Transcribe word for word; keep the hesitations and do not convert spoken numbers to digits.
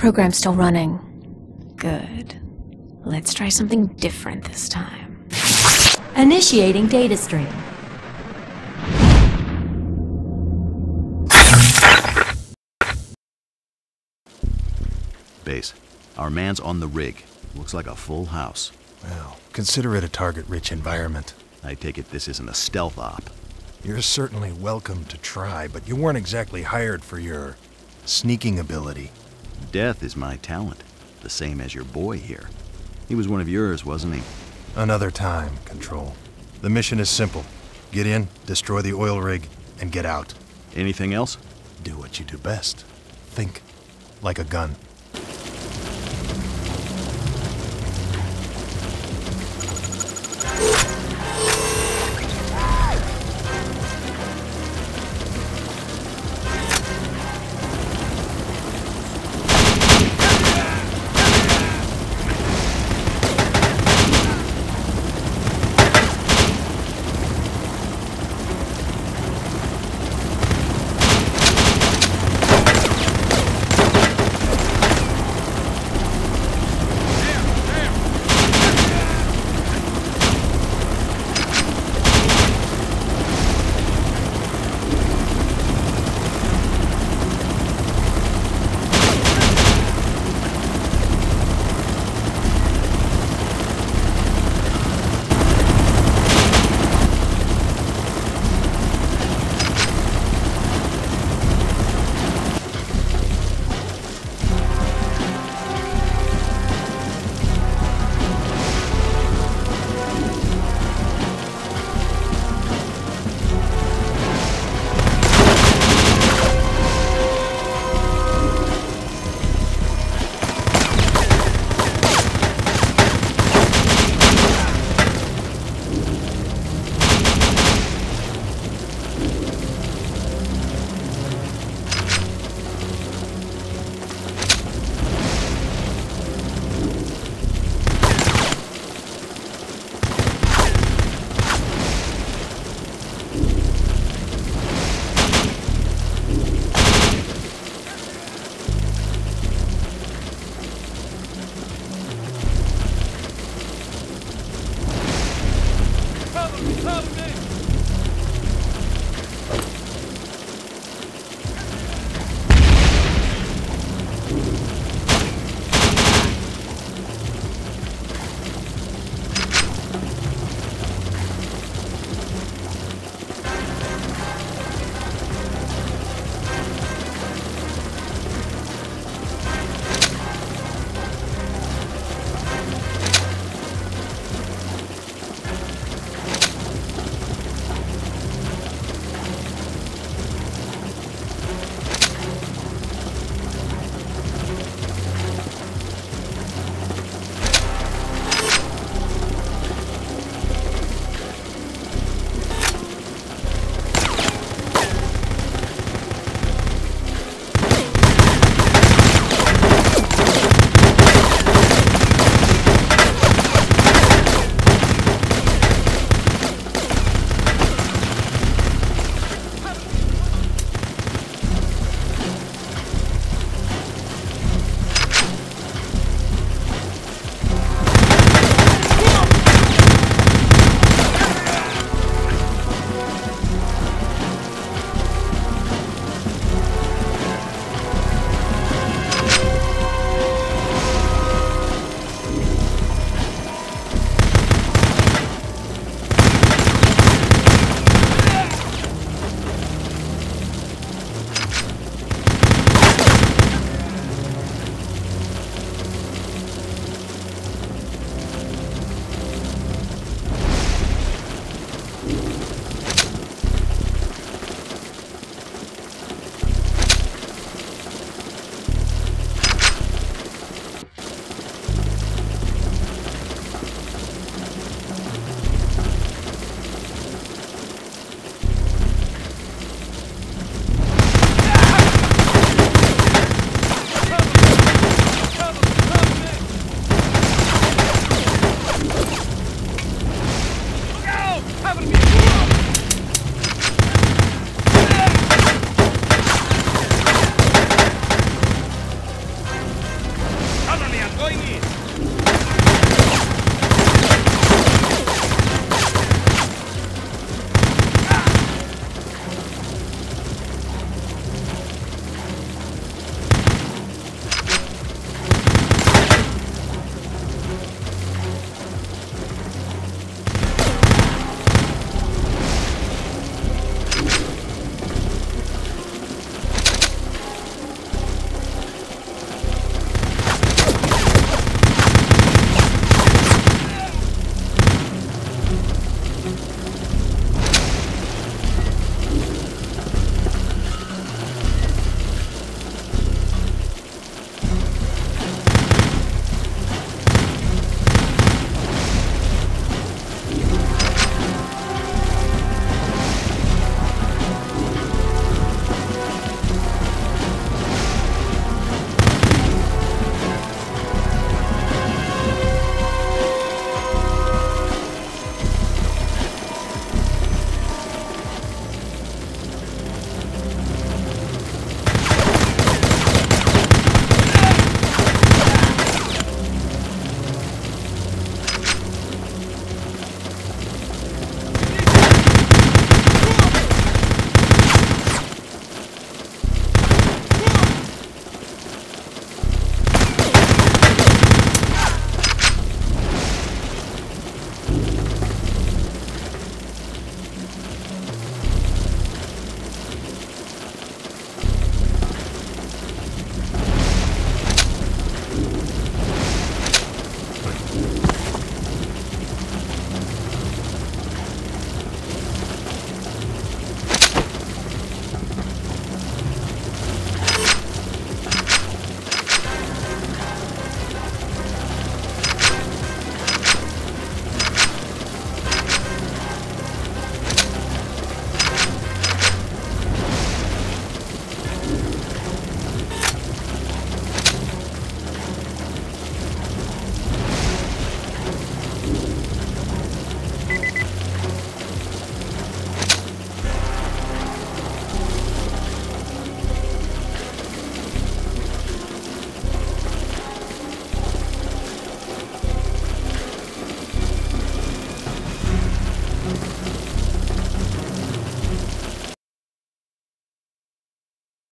Program's still running. Good. Let's try something different this time. Initiating data stream. Base, our man's on the rig. Looks like a full house. Well, consider it a target-rich environment. I take it this isn't a stealth op. You're certainly welcome to try, but you weren't exactly hired for your sneaking ability. Death is my talent, the same as your boy here. He was one of yours, wasn't he? Another time, Control. The mission is simple. Get in, destroy the oil rig, and get out. Anything else? Do what you do best. Think like a gun.